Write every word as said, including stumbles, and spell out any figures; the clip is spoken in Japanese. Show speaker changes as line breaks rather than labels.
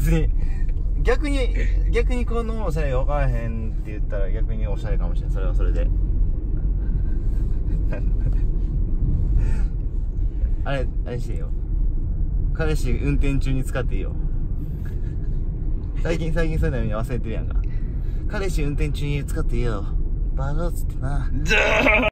別に逆に逆にこのおしゃれが分からへんって言ったら逆におしゃれかもしれん。それはそれであれあれしていいよ。彼氏運転中に使っていいよ。最近最近そういうのみんな忘れてるやんか。彼氏運転中に使っていいよバローっつってな。